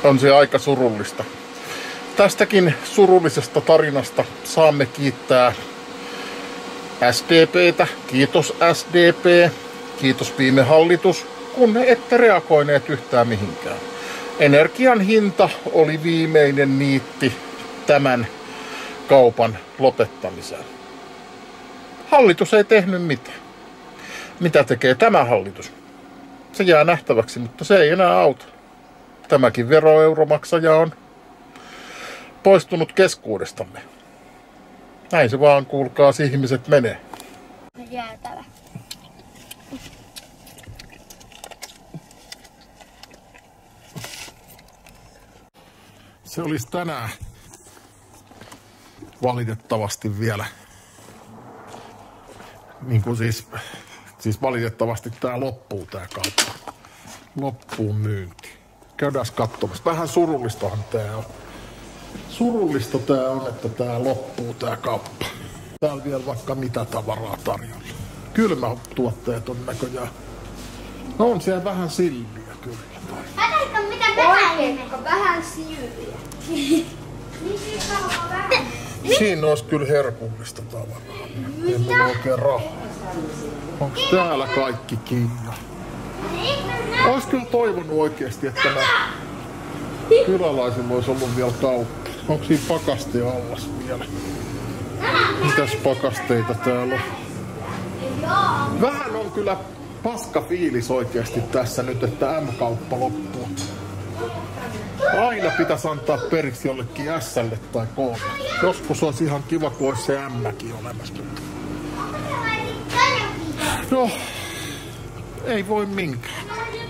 On se aika surullista. Tästäkin surullisesta tarinasta saamme kiittää SDP:tä. Kiitos SDP. Kiitos viime hallitus, kun ette reagoineet yhtään mihinkään. Energian hinta oli viimeinen niitti tämän kaupan lopettamiseen. Hallitus ei tehnyt mitään. Mitä tekee tämä hallitus? Se jää nähtäväksi, mutta se ei enää auta. Tämäkin veroeuromaksaja on poistunut keskuudestamme. Näin se vaan, kuulkaas, ihmiset menee. Jäätävä. Se olisi tänään valitettavasti vielä. Niin kuin siis valitettavasti tää loppuu tää kauppa. Loppuun myynti. Käydään katsomassa. Vähän surullistahan tää on. Surullista tää on, että tää loppuu tää kauppa. Täällä vielä vaikka mitä tavaraa tarjolla. Kylmätuotteet on näköjään. No on siellä vähän silmiä kyllä. Ajatko mitä vähän silmiä? Siinä olisi kyllä herkullista tavaraa. Ei mulla oikein rahaa. Onko täällä kaikki kiinni? Ois kyllä toivonut oikeesti, että nämä kylälaisilla olisi ollut vielä kauppa. Onko siinä pakaste allas vielä? Mitäs pakasteita täällä on? Vähän on kyllä paska fiilis oikeesti tässä nyt, että M-kauppa loppuu. Aina pitäisi antaa periksi jollekin S:lle tai K:lle. Joskus olisi ihan kiva, kun olisi se M-kin olemassa. No, ei voi minkään.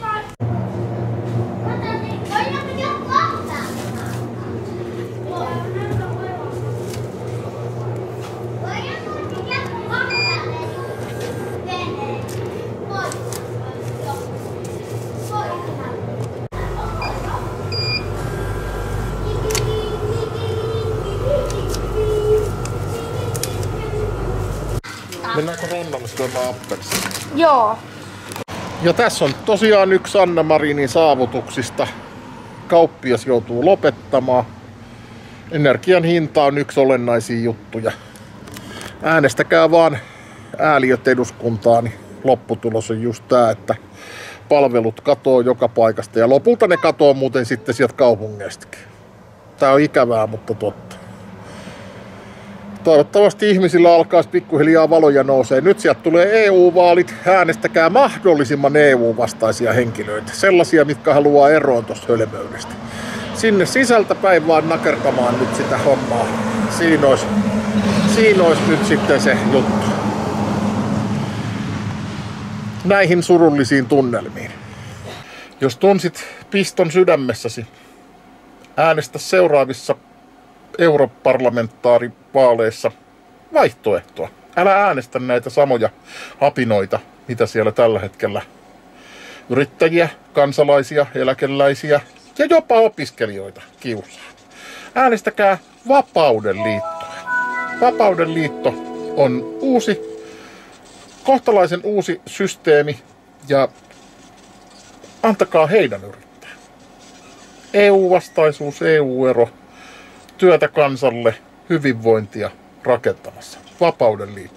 Mennäänkö rannalle syömään appelsiinia? Joo. Ja tässä on tosiaan yksi Sanna Marinin saavutuksista. Kauppias joutuu lopettamaan. Energian hinta on yksi olennaisia juttuja. Äänestäkää vaan ääliöt eduskuntaan, niin lopputulos on just tää, että palvelut katoo joka paikasta. Ja lopulta ne katoo muuten sitten sieltä kaupungeistakin. Tää on ikävää, mutta totta. Toivottavasti ihmisillä alkaisi pikkuhiljaa valoja nousee. Nyt sieltä tulee EU-vaalit. Äänestäkää mahdollisimman EU-vastaisia henkilöitä. Sellaisia, mitkä haluaa eroon tuosta hölmöydestä. Sinne sisältäpäin vaan nakertamaan nyt sitä hommaa. Siinä olisi nyt sitten se juttu. Näihin surullisiin tunnelmiin. Jos tunsit piston sydämessäsi, äänestä seuraavissa europarlamentaarivaaleissa vaihtoehtoa. Älä äänestä näitä samoja hapinoita, mitä siellä tällä hetkellä yrittäjiä, kansalaisia, eläkeläisiä ja jopa opiskelijoita kiusaa. Äänestäkää Vapauden liittoa. Vapauden liitto on kohtalaisen uusi systeemi ja antakaa heidän yrittää. EU-vastaisuus, EU-ero. Työtä kansalle, hyvinvointia rakentamassa. Vapauden liitto.